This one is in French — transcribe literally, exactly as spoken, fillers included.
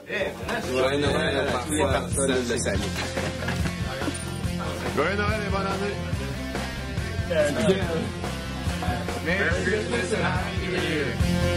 Joyeux Noël à tous les partisans de Salut. Joyeux Noël et bonne année. Merry Christmas and Happy New Year.